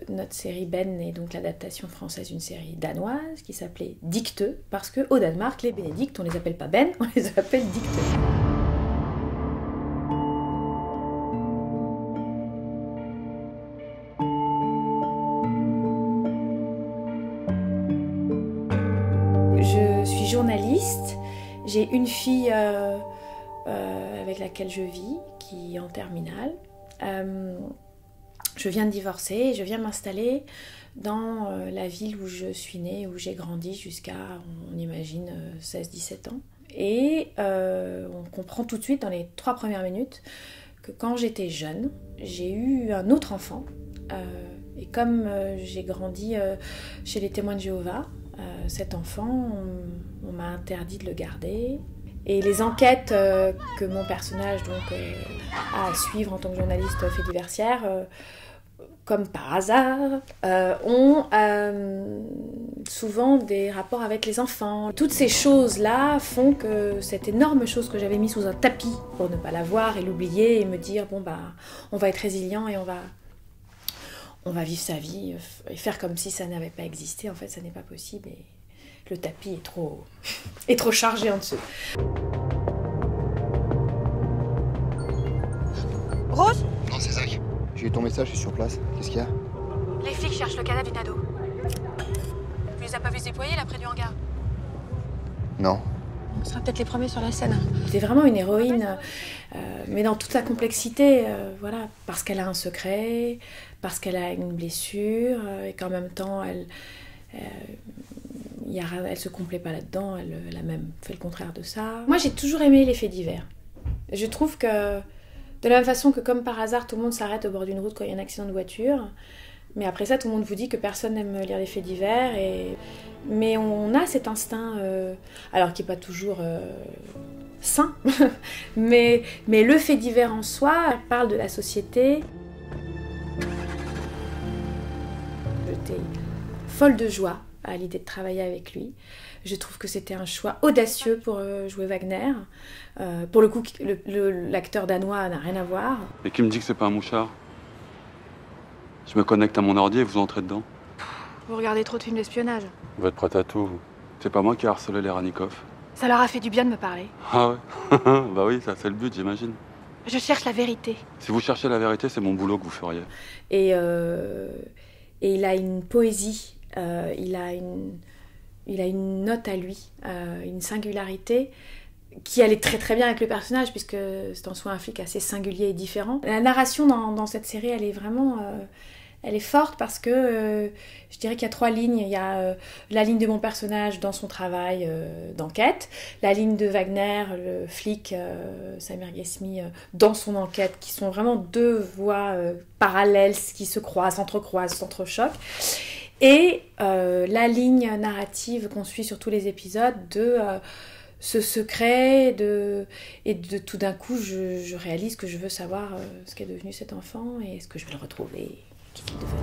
notre série Ben est donc l'adaptation française d'une série danoise qui s'appelait Dicteux, parce qu'au Danemark, les bénédictes, on les appelle pas Ben, on les appelle Dicteux. Je suis journaliste, j'ai une fille avec laquelle je vis, qui est en terminale. Je viens de divorcer et je viens m'installer dans la ville où je suis née, où j'ai grandi jusqu'à, on imagine, 16-17 ans. Et on comprend tout de suite, dans les 3 premières minutes, que quand j'étais jeune, j'ai eu un autre enfant. Et comme j'ai grandi chez les témoins de Jéhovah, cet enfant, on m'a interdit de le garder. Et les enquêtes que mon personnage donc, a à suivre en tant que journaliste fait diversière, comme par hasard, ont souvent des rapports avec les enfants. Toutes ces choses-là font que cette énorme chose que j'avais mise sous un tapis pour ne pas la voir et l'oublier et me dire bon bah on va être résilient et on va vivre sa vie et faire comme si ça n'avait pas existé. En fait, ça n'est pas possible et le tapis est trop chargé en dessous. Rose ? Non, c'est Zach. J'ai eu ton message, je suis sur place. Qu'est-ce qu'il y a? Les flics cherchent le cadavre d'une ado. Tu les as pas vus se déployer là près du hangar? Non. On sera peut-être les premiers sur la scène. C'est vraiment une héroïne, mais dans toute sa complexité, voilà, parce qu'elle a un secret, parce qu'elle a une blessure, et qu'en même temps, elle se complaît pas là-dedans, elle a même fait le contraire de ça. Moi, j'ai toujours aimé les faits divers. Je trouve que, de la même façon que comme par hasard, tout le monde s'arrête au bord d'une route quand il y a un accident de voiture, mais après ça, tout le monde vous dit que personne n'aime lire les faits divers, mais on a cet instinct, alors qui n'est pas toujours sain, mais le fait divers en soi parle de la société. J'étais folle de joie à l'idée de travailler avec lui. Je trouve que c'était un choix audacieux pour jouer Wagner. Pour le coup, l'acteur danois n'a rien à voir. Et qui me dit que c'est pas un mouchard? Je me connecte à mon ordi et vous entrez dedans. Vous regardez trop de films d'espionnage. Vous êtes prête à tout, vous. C'est pas moi qui ai harcelé les Ranikov. Ça leur a fait du bien de me parler. Ah ouais? Bah oui, ça c'est le but, j'imagine. Je cherche la vérité. Si vous cherchez la vérité, c'est mon boulot que vous feriez. Et il a une poésie, il a une note à lui, une singularité qui allait très très bien avec le personnage puisque c'est en soi un flic assez singulier et différent. La narration dans cette série, elle est vraiment... elle est forte parce que je dirais qu'il y a 3 lignes. Il y a la ligne de mon personnage dans son travail d'enquête, la ligne de Wagner, le flic Samir Ghesmi, dans son enquête, qui sont vraiment 2 voies parallèles qui se croisent, s'entrechoquent. Et la ligne narrative qu'on suit sur tous les épisodes de ce secret et de tout d'un coup je réalise que je veux savoir ce qu'est devenu cet enfant et est-ce que je vais le retrouver, qu'est-ce qu'il est devenu.